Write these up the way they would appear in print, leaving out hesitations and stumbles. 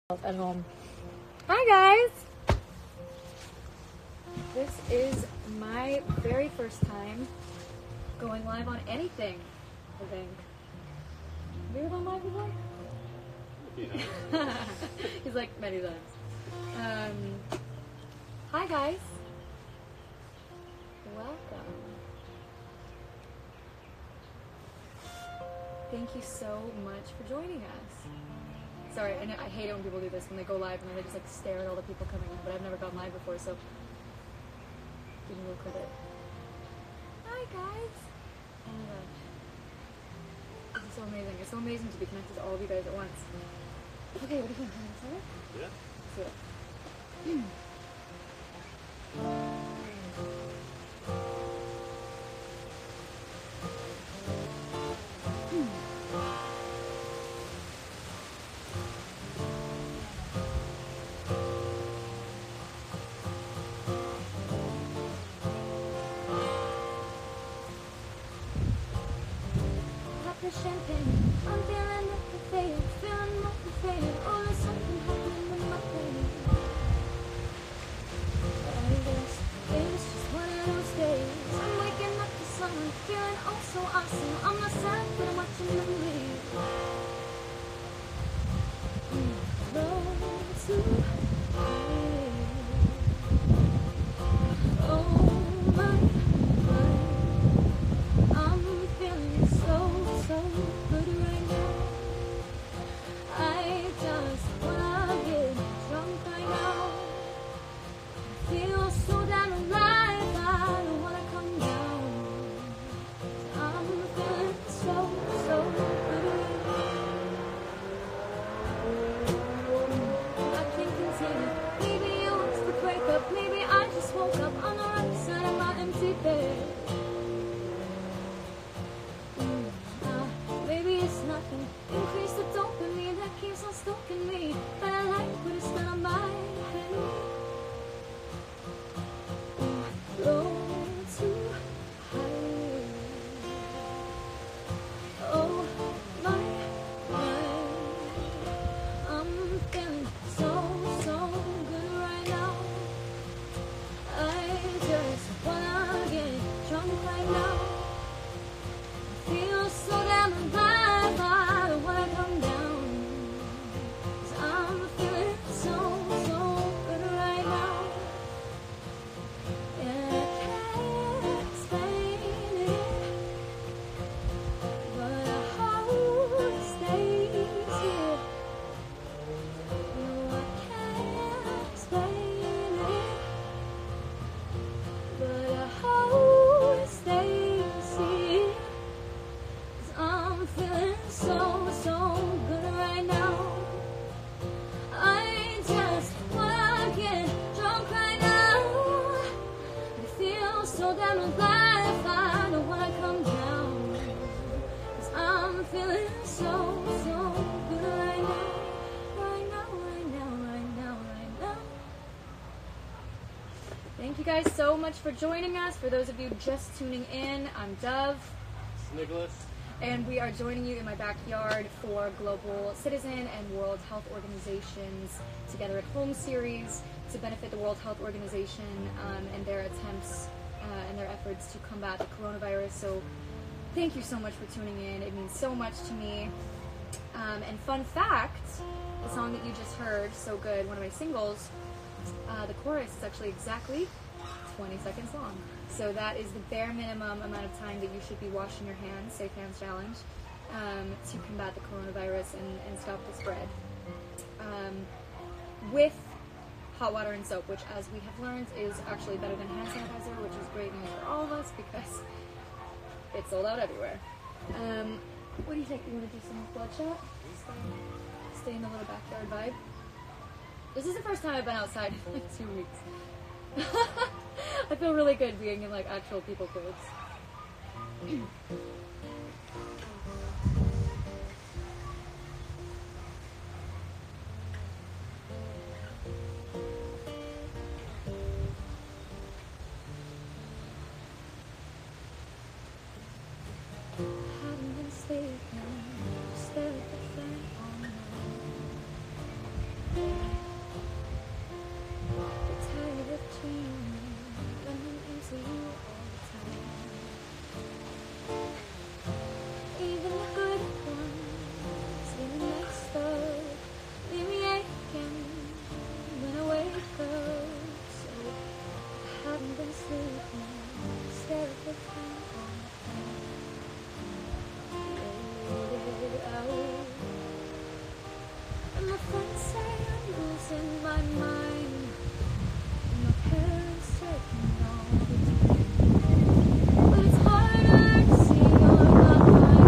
at home. Hi guys! This is my very first time going live on anything, I think. Have you ever gone live before? Yeah. He's like many times. Hi guys. Welcome. Thank you so much for joining us. Sorry, and I hate it when people do this, when they go live and then they just like stare at all the people coming in, but I've never gone live before, so give me a little credit. Hi guys! Oh my gosh. This is so amazing. It's so amazing to be connected to all of you guys at once. Okay, what do you think? Yeah. Let's do it. Champagne, I'm feeling motivated, feeling motivated. Oh, there's something happening in my brain. I guess it's just one of those days. I'm waking up to someone, feeling oh so awesome. I'm not sad, but I'm watching them leave. Roll to oh my. I'm feeling so good right now. I just wanna get drunk right now. I feel so damn alive, I don't wanna come down. I'm feeling so good right now. I can't contain it. Maybe it was the breakup, maybe I just woke up on the right side of my empty bed. Maybe it's nothing. Increase the dopamine that keeps on stalking me. But I like what it's done on my head. Flow too high. Oh my mind. I'm feeling so good right now. I just wanna get drunk right now. Feel so damn alive, I don't wanna come down. 'Cause I'm feeling so good right now. And I can't explain it, but I hope it stays here. No, I can't explain it, but I hope it stays here. I'm feeling so good right now. I just wanna get drunk right now. I feel so damn alive, I don't wanna come down. 'Cause I'm feeling so good right now. Right now. Thank you guys so much for joining us. For those of you just tuning in, I'm Dove. Nicholas. And we are joining you in my backyard for Global Citizen and World Health Organization's Together at Home series to benefit the World Health Organization and their attempts and their efforts to combat the coronavirus. So thank you so much for tuning in. It means so much to me. And fun fact, the song that you just heard, So Good, one of my singles, the chorus is actually exactly 20 seconds long. So that is the bare minimum amount of time that you should be washing your hands, Safe Hands Challenge, to combat the coronavirus and stop the spread. With hot water and soap, which as we have learned is actually better than hand sanitizer, which is great news for all of us because it's sold out everywhere. What do you think? You want to do some bloodshot? Stay in the little backyard vibe? This is the first time I've been outside in like 2 weeks. I feel really good being in like actual people clothes. Haven't been sleeping, stare at the fan all night. losing my mind. My parents taking all the time. But it's harder to see you're not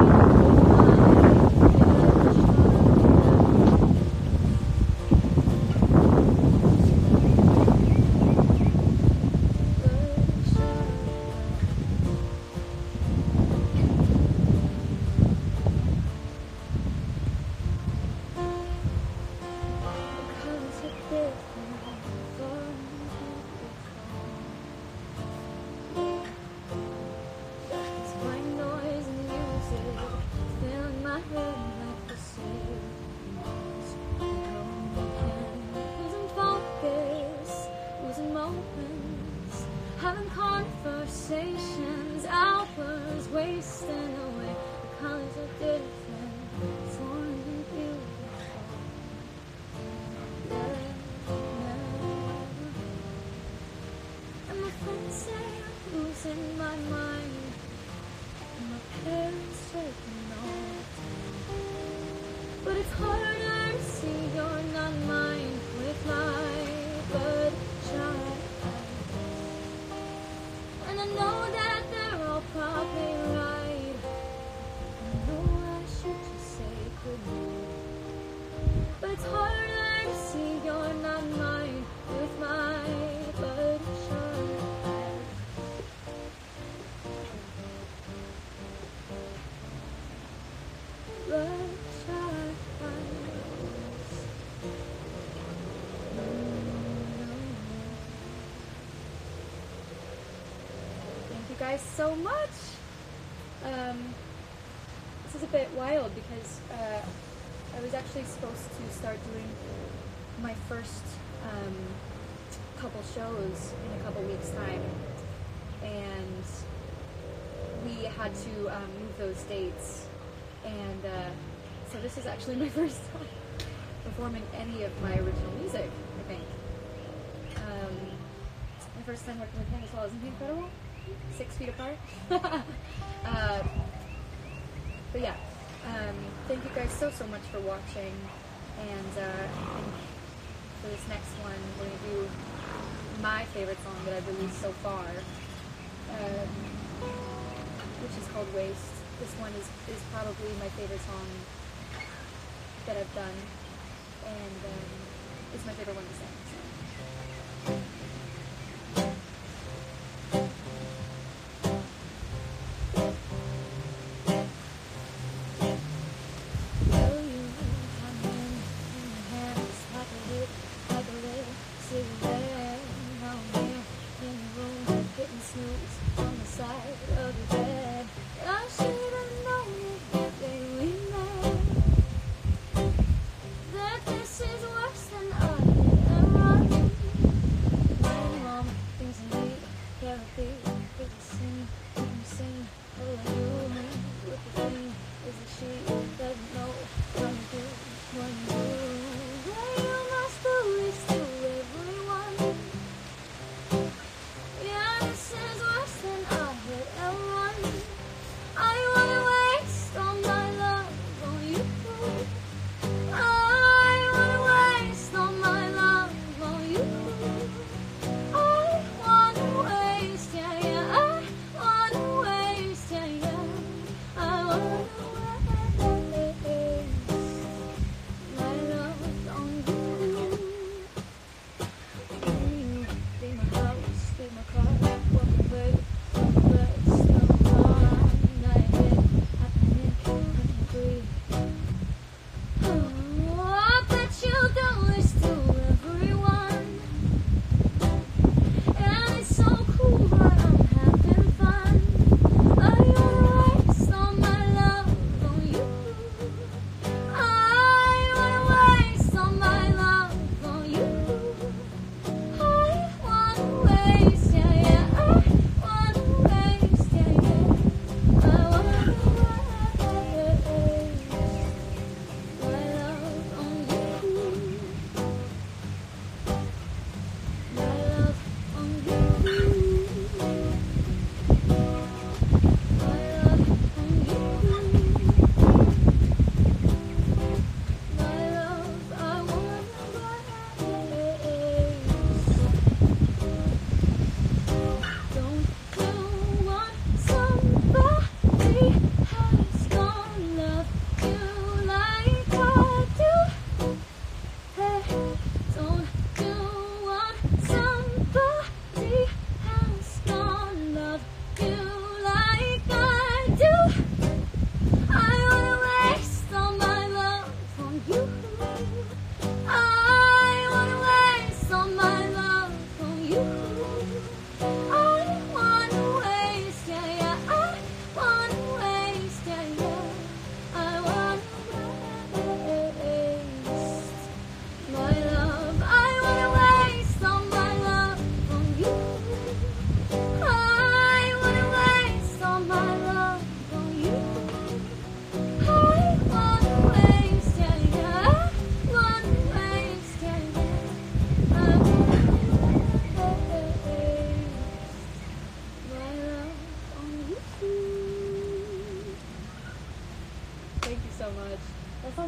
having conversations, hours wasting away. The colors are different, it's warm and beautiful. And my friends say I'm losing my mind. And my parents taking all the time. But it's harder to see you're not mine with my bloodshot eyes. And I know that they're all probably right. I know I should just say goodnight. But it's harder to see you're not mine with my bloodshot eyes. Bloodshot eyes. Thank you guys so much. This is a bit wild because I was actually supposed to start doing my first couple shows in a couple weeks' time, and we had to move those dates, and so this is actually my first time performing any of my original music, I think. My first time working with him as well. Isn't he incredible? 6 feet apart. But yeah, thank you guys so much for watching, and for this next one we're going to do my favorite song that I've released so far, which is called Waste. This one is probably my favorite song that I've done, and it's my favorite one to sing. So. That this is worse than I did.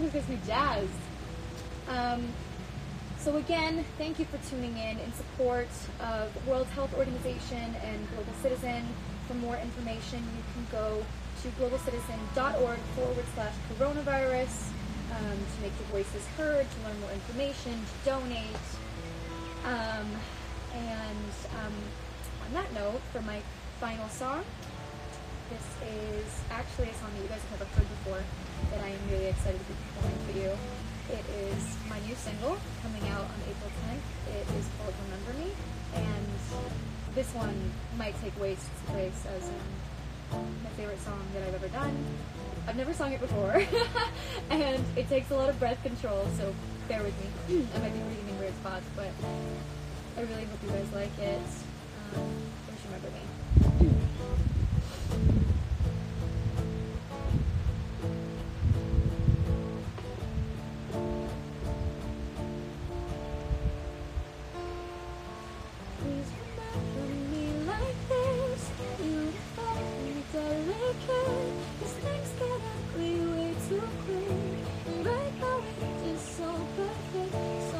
always gets me jazzed. So again, thank you for tuning in support of World Health Organization and Global Citizen. For more information, you can go to globalcitizen.org/coronavirus to make your voices heard, to learn more information, to donate. On that note, for my final song, this is actually a song that you guys have never heard before that I am really excited to be performing for you. It is my new single coming out on April 10th. It is called Remember Me, and this one might take waste place as my favorite song that I've ever done. I've never sung it before, and it takes a lot of breath control, so bear with me. I might be breathing in weird spots, but I really hope you guys like it. Just remember me. Please remember me like this, beautiful and delicate. These things get ugly way too quick, and right now it's just so perfect. So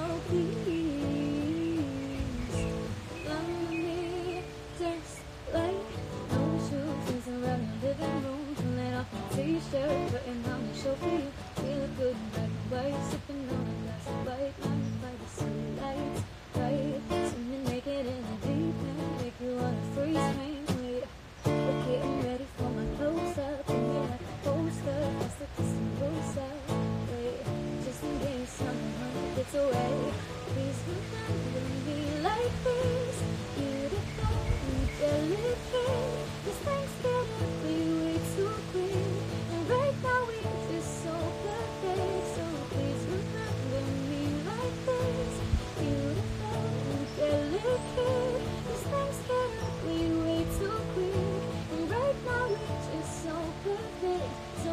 please remember me, just like no shoes, dancing around your living room, pulling off my t-shirt, putting on a show for you. Feeling good in black and white, sipping on a glass of light, blinded by the city lights. Right, swimming naked in the deep end, make you wanna freeze frame. Wait, okay, I'm ready for my close-up, bring me like a poster, that's the kissing rose up. Wait, just in case someone gets away, please remember me like this, beautiful and delicate. These things get ugly way too quick, and right now it's just so perfect. So please remember me like this, beautiful and delicate. These things get ugly way too quick, and right now it's just so perfect. So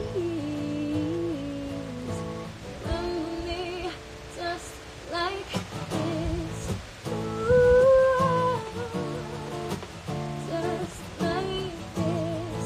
please remember me just like this. Ooh, just like this.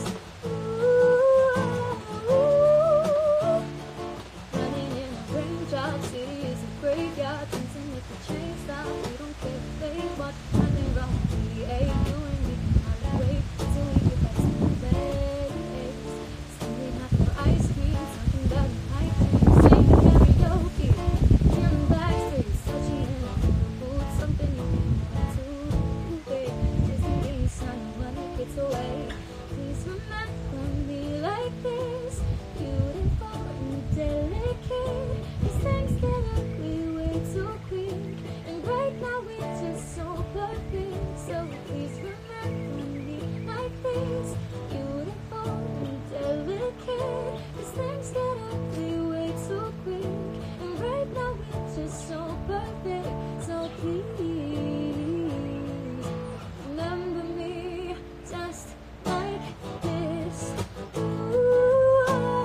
Ooh, running in a raindrop, city is a graveyard, dancing with the chain stop. We don't care if they watch, nothing wrong with me. Hey, you and me can hardly wait till we get back to the base. Standing out for ice cream, talking about the pipe dream, singing karaoke, feeling backstage, touching in a food, something you can do, babe. Just in case someone gets away, please remember me like this, beautiful and delicate. These things get ugly way too quick, and right now it's just so perfect. So please remember me like this, beautiful and delicate. These things get ugly way too quick, and right now it's just so perfect. So please remember me just like this. Ooh,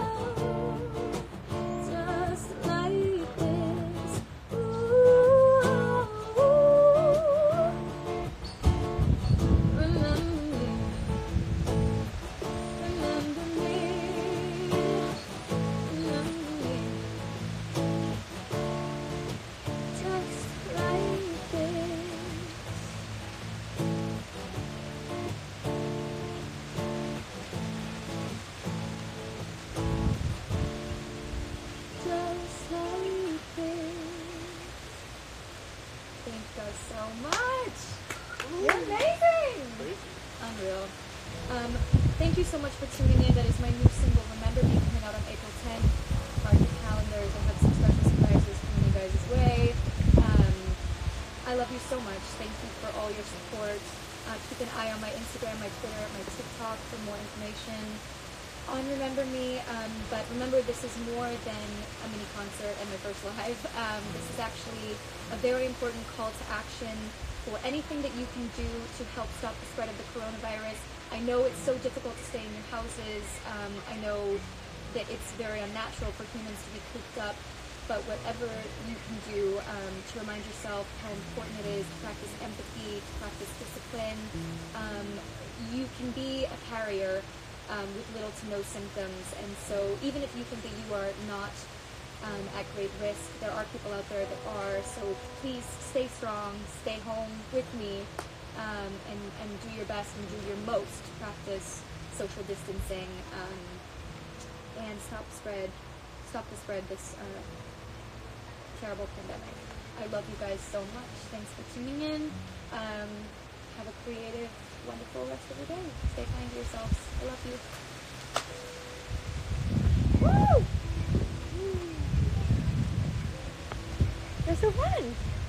just like this. Ooh, remember me, remember me, remember me, just like this. Just like this. Thank you guys so much. You're amazing. Crazy. Unreal. Thank you so much for tuning in. That is my new single, Remember Me, coming out on April 10th. Mark your calendars. I have some special surprises coming you guys' way. I love you so much. Thank you for all your support. Keep an eye on my Instagram, my Twitter, my TikTok for more information on Remember Me. But remember, this is more than a mini concert and my first live. This is actually a very important call to action for anything that you can do to help stop the spread of the coronavirus. I know it's so difficult to stay in your houses. I know that it's very unnatural for humans to be cooped up, but whatever you can do to remind yourself how important it is to practice empathy, to practice discipline. You can be a carrier with little to no symptoms, and so even if you think that you are not at great risk. There are people out there that are, so please stay strong, stay home with me, and do your best and do your most to practice social distancing, and stop the spread this terrible pandemic. I love you guys so much. Thanks for tuning in. Have a creative, wonderful rest of your day. Stay kind to yourselves. I love you. Woo! They're so fun.